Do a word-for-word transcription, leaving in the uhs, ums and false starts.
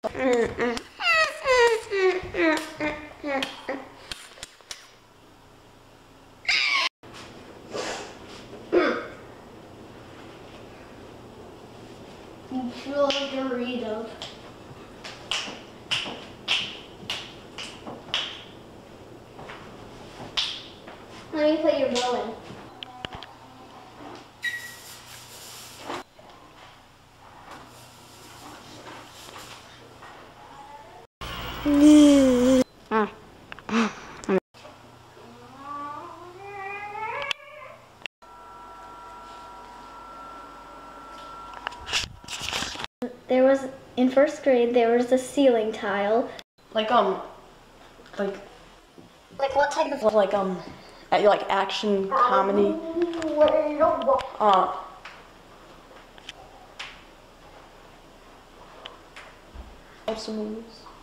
Control Doritos. Let me put your bow in. There was, in first grade, there was a ceiling tile. Like, um, like, Like what type of? like, um, like action comedy. Uh, types of movies.